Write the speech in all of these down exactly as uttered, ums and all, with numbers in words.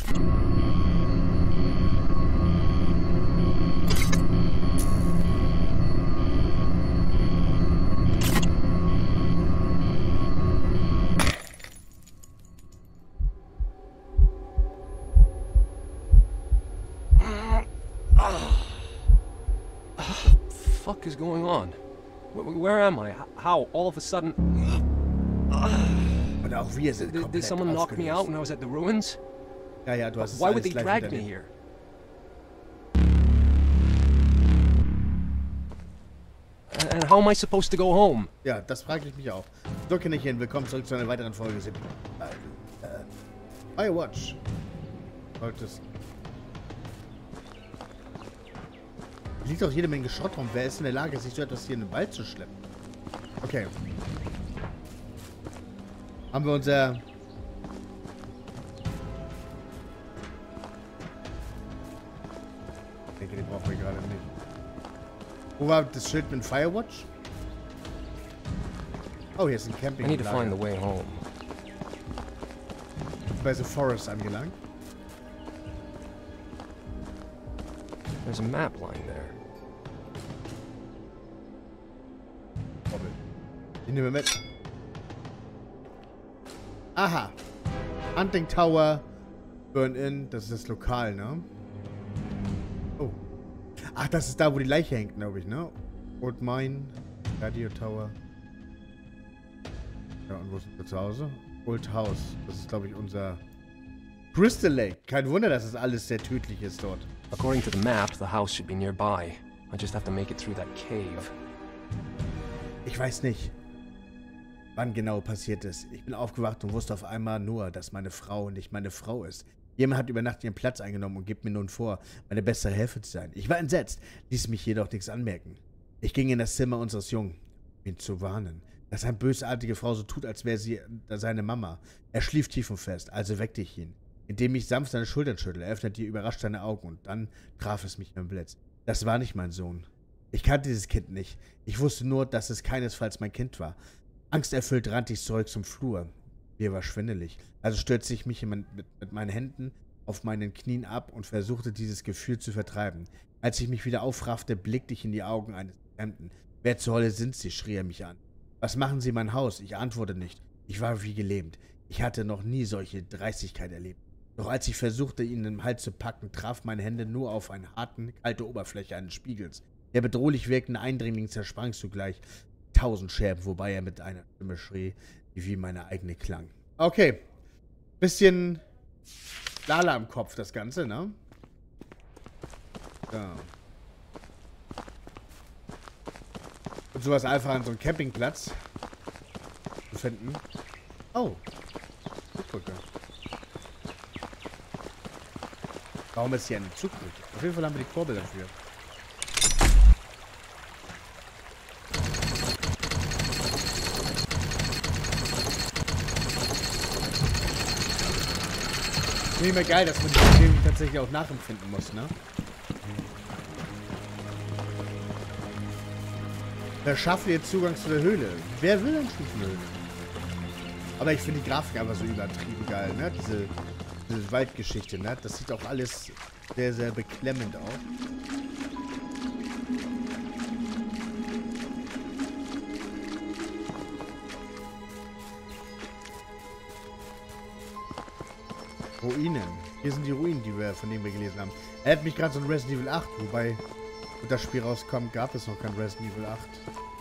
What is going on? Where, where am I? How? All of a sudden... Und auch wir sind Did, did someone knock me out when I was at the ruins? Ja, ja, du hast es Why would alles they gleich drag me hinter dir. here? And, and how am I supposed to go home? Ja, das frage ich mich auch. So, Kinderchen, willkommen zurück zu einer weiteren Folge. Äh, äh, Firewatch. Solltest... Liegt doch jede Menge Schrott rum. Wer ist in der Lage, sich so etwas hier in den Wald zu schleppen? Okay. Haben wir unser... Ich denke, den brauchen wir gerade nicht. Wo war das Schild mit Firewatch? Oh, hier ist ein Camping. I need to find the way home. Bei The Forest angelangt. There's a map lying there. Die nehmen wir mit. Aha. Hunting Tower. Burn-In. Das ist das Lokal, ne? Oh. Ach, das ist da, wo die Leiche hängt, glaube ich, ne? Old Mine. Radio Tower. Ja, und wo sind wir zu Hause? Old House. Das ist, glaube ich, unser... Crystal Lake. Kein Wunder, dass es alles sehr tödlich ist dort. According to the map, the house should be nearby. I just have to make it through that cave. Ich weiß nicht, wann genau passiert ist. Ich bin aufgewacht und wusste auf einmal nur, dass meine Frau nicht meine Frau ist. Jemand hat über Nacht ihren Platz eingenommen und gibt mir nun vor, meine bessere Hälfte zu sein. Ich war entsetzt, ließ mich jedoch nichts anmerken. Ich ging in das Zimmer unseres Jungen, um ihn zu warnen, dass eine bösartige Frau so tut, als wäre sie seine Mama. Er schlief tief und fest, also weckte ich ihn. Indem ich sanft seine Schultern schüttelte, öffnete er überrascht seine Augen und dann traf es mich im Blitz. Das war nicht mein Sohn. Ich kannte dieses Kind nicht. Ich wusste nur, dass es keinesfalls mein Kind war. Angsterfüllt rannte ich zurück zum Flur. Mir war schwindelig. Also stürzte ich mich mit, mit, mit meinen Händen auf meinen Knien ab und versuchte, dieses Gefühl zu vertreiben. Als ich mich wieder aufraffte, blickte ich in die Augen eines Fremden. Wer zur Hölle sind Sie? Schrie er mich an. Was machen Sie in mein Haus? Ich antwortete nicht. Ich war wie gelähmt. Ich hatte noch nie solche Dreistigkeit erlebt. Doch als ich versuchte, ihn im Hals zu packen, traf meine Hände nur auf eine harte, kalte Oberfläche eines Spiegels. Der bedrohlich wirkende Eindringling zersprang zugleich tausend Scherben, wobei er mit einer Stimme schrie, die wie meine eigene klang. Okay. Bisschen Lala im Kopf, das Ganze, ne? So. Und sowas einfach an so einem Campingplatz zu finden. Oh. Zugbrücke. Warum ist hier eine Zugbrücke? Auf jeden Fall haben wir die Kurbel dafür. Finde ich mir geil, dass man die Umgebung tatsächlich auch nachempfinden muss, ne? Verschaffe ihr Zugang zu der Höhle. Wer will denn eine Höhle? Aber ich finde die Grafik einfach so übertrieben geil, ne? Diese, diese Waldgeschichte, ne? Das sieht auch alles sehr, sehr beklemmend aus. Ruinen. Hier sind die Ruinen, die wir, von denen wir gelesen haben. Er hat mich gerade so ein Resident Evil acht, wobei, wo das Spiel rauskommt, gab es noch kein Resident Evil acht.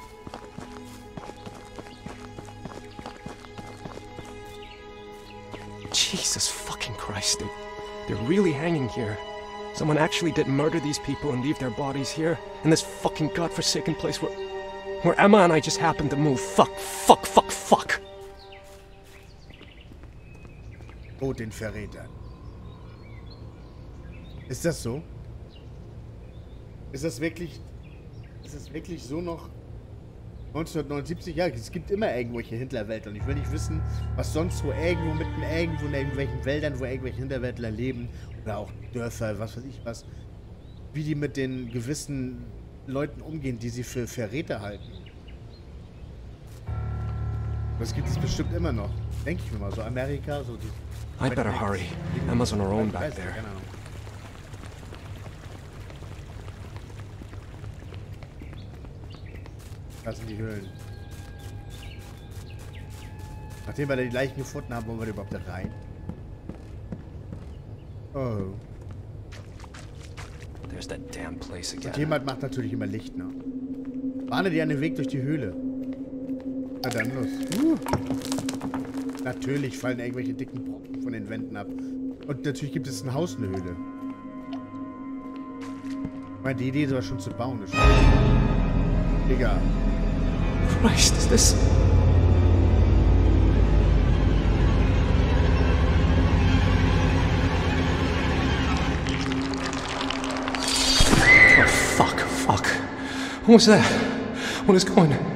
Jesus fucking Christ. They're really hanging here. Someone actually did murder these people and leave their bodies here in this fucking godforsaken place where where Emma and I just happened to move. Fuck, fuck, fuck, fuck. Oh, den Verrätern. Ist das so? Ist das wirklich... Ist das wirklich so noch... neunzehnhundertneunundsiebzig? Ja, es gibt immer irgendwelche Hinterwäldler. Und ich will nicht wissen, was sonst wo irgendwo mitten irgendwo in irgendwelchen Wäldern, wo irgendwelche Hinterwäldler leben. Oder auch Dörfer, was weiß ich was. Wie die mit den gewissen Leuten umgehen, die sie für Verräter halten. Das gibt es bestimmt immer noch. Denke ich mir mal. So Amerika, so die I'd better hurry. Emma's on her own back there. Keine Ahnung. Das sind die Höhlen. Nachdem wir da die Leichen gefunden haben, wollen wir da überhaupt da rein? Oh. There's that damn place Und again. jemand macht natürlich immer Licht, ne? Bahne dir einen Weg durch die Höhle. Na dann los. Uh. Natürlich fallen irgendwelche dicken Brocken von den Wänden ab. Und natürlich gibt es ein Haus, eine Höhle. Ich meine, die Idee ist aber schon zu bauen. Ist schon... Egal. Christ, is this... Oh, fuck, fuck. What was that? What is going on?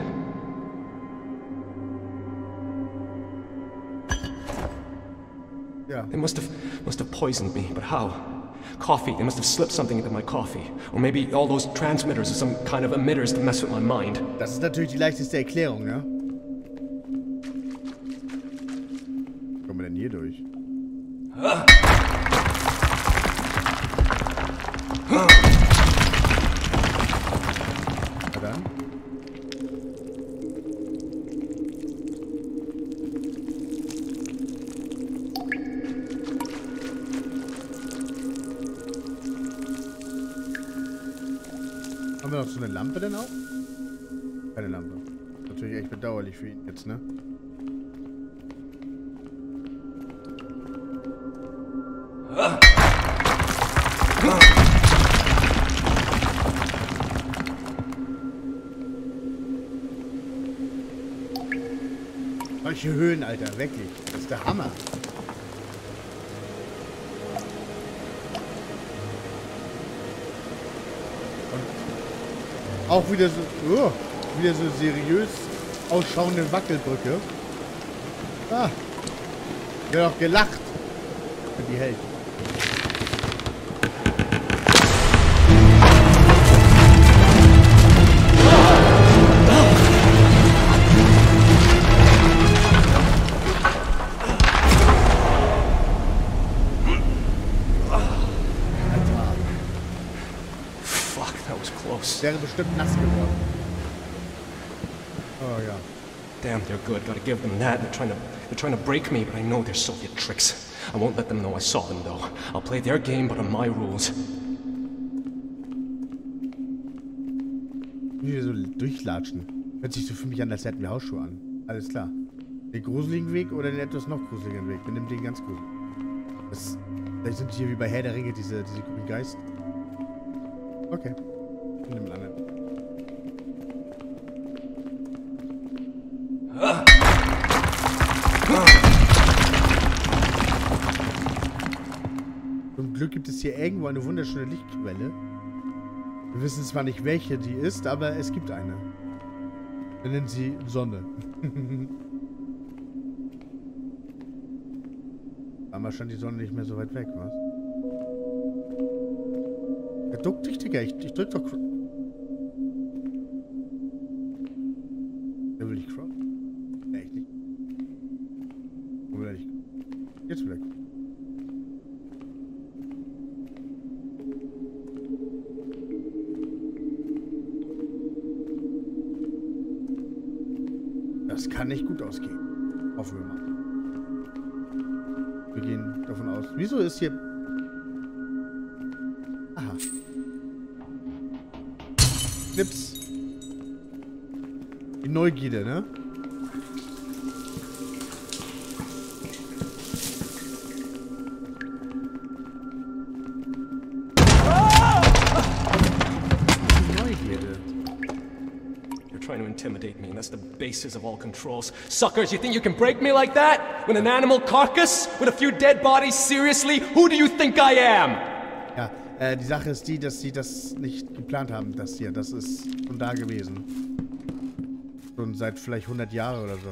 Ja. They must have must have poisoned me, but how? Coffee. They must have slipped something into my coffee. Or maybe all those transmitters are some kind of emitters to mess with my mind. Das ist natürlich die leichteste Erklärung, ne? Wie kommen wir denn hier durch? Ah. Na dann. Haben wir noch so eine Lampe denn auch? Keine Lampe. Natürlich echt bedauerlich für ihn jetzt, ne? Solche Höhen, Alter, wirklich. Das ist der Hammer. Und auch wieder so, oh, wieder so seriös ausschauende Wackelbrücke. Ah, wird auch gelacht. Für die Helden. Wäre bestimmt nass geworden. Oh ja. Damn, they're good. Gotta give them that. They're trying to they're trying to break me, but I know they're Soviet tricks. I won't let them know I saw them though. I'll play their game, but on my rules. Wie wir so durchlatschen. Hört sich so für mich an, als hätten wir Hausschuhe an. Alles klar. Den gruseligen Weg oder den etwas noch gruseligeren Weg? Wir nehmen den ganz gruselig. Das, vielleicht sind hier wie bei Herr der Ringe diese, diese grünen Geist. Okay. Ich nehme einen anderen. Zum Glück gibt es hier irgendwo eine wunderschöne Lichtquelle. Wir wissen zwar nicht, welche die ist, aber es gibt eine. Wir nennen sie Sonne. Aber scheint die Sonne nicht mehr so weit weg, was? Ja, duck dich, Digga. Ich, ich drück doch... Der will nicht cross. Nee, echt nicht. Wo will er nicht? Jetzt will er. Das kann nicht gut ausgehen. Hoffen wir mal. Wir gehen davon aus. Wieso ist hier... Aha. Knips. Die Neugierde, ne? Die Neugierde. You're trying to intimidate me, and that's the basis of all controls. Suckers, you think you can break me like that? With an animal carcass? With a few dead bodies? Seriously? Who do you think I am? Ja, äh, die Sache ist die, dass sie das nicht geplant haben, das hier. Das ist schon da gewesen. Schon seit vielleicht hundert Jahren oder so.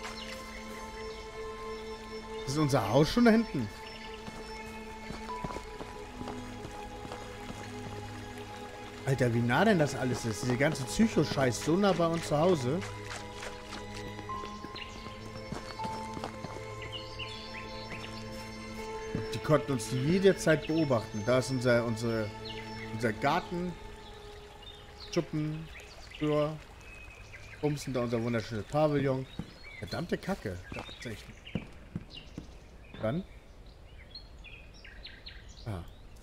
Ist unser Haus schon da hinten? Alter, wie nah denn das alles ist. Diese ganze Psycho-Scheiß so nah bei uns zu Hause. Und die konnten uns jederzeit beobachten. Da ist unser, unsere, unser Garten. Schuppen. Tür. Bumsen da unser wunderschönes Pavillon. Verdammte Kacke. Tatsächlich. Dann. Ah.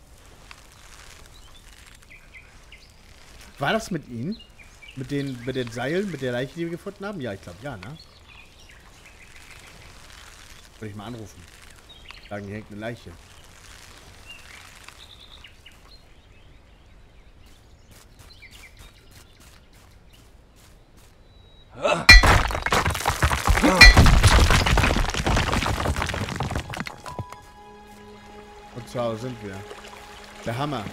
War das mit ihnen? Mit den, mit den Seilen, mit der Leiche, die wir gefunden haben? Ja, ich glaube, ja, ne? Soll ich mal anrufen? Sagen, hier hängt eine Leiche. Und zu Hause sind wir. Der Hammer.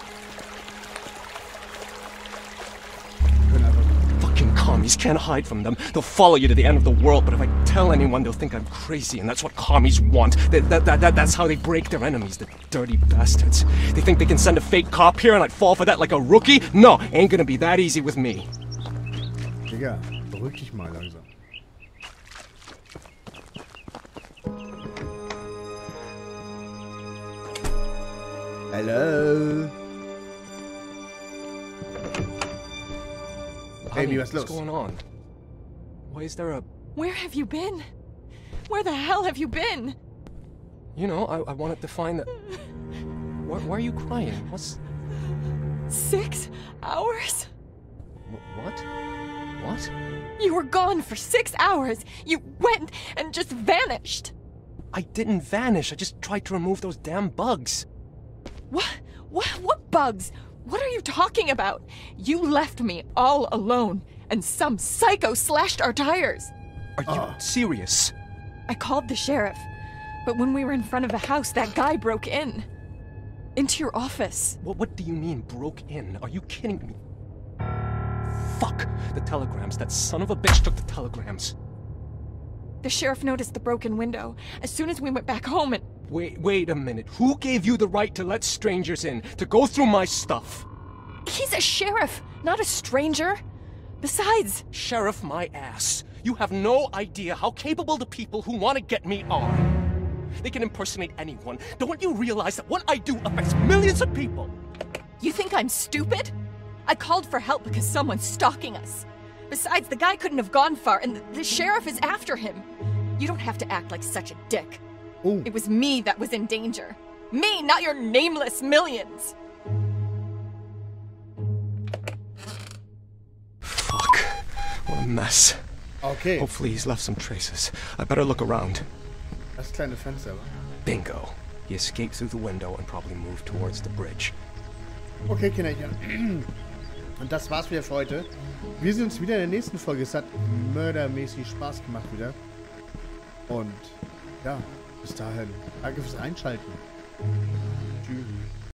Fucking commies can't hide from them. They'll follow you to the end of the world, but if I tell anyone, they'll think I'm crazy, and that's what commies want. That, that, that, that, that's how they break their enemies, the dirty bastards. They think they can send a fake cop here and I'd fall for that like a rookie? No, ain't gonna be that easy with me. Digga, beruhig dich mal langsam. Hello. Baby, what's los? What's going on? Why is there a... Where have you been? Where the hell have you been? You know, I, I wanted to find the... Why, why are you crying? What's... Six hours? Wh- What? What? You were gone for six hours. You went and just vanished. I didn't vanish. I just tried to remove those damn bugs. What? What? What bugs? What are you talking about? You left me all alone, and some psycho slashed our tires. Are you Oh. serious? I called the sheriff, but when we were in front of the house, that guy broke in. Into your office. What, what do you mean, broke in? Are you kidding me? Fuck! The telegrams. That son of a bitch took the telegrams. The sheriff noticed the broken window as soon as we went back home and... Wait, wait a minute. Who gave you the right to let strangers in? To go through my stuff? He's a sheriff, not a stranger. Besides... Sheriff my ass. You have no idea how capable the people who want to get me are. They can impersonate anyone. Don't you realize that what I do affects millions of people? You think I'm stupid? I called for help because someone's stalking us. Besides, the guy couldn't have gone far, and the, the sheriff is after him. You don't have to act like such a dick. Ooh. It was me that was in danger. Me, not your nameless millions. Fuck. What a mess. Okay. Hopefully he's left some traces. I better look around. Das kleine Fenster, wa? Bingo. He escaped through the window and probably moved towards the bridge. Okay, Kinderchen. Und das war's wieder für heute. Wir sehen uns wieder in der nächsten Folge. Es hat mördermäßig Spaß gemacht wieder. Und ja, bis dahin. Danke fürs Einschalten.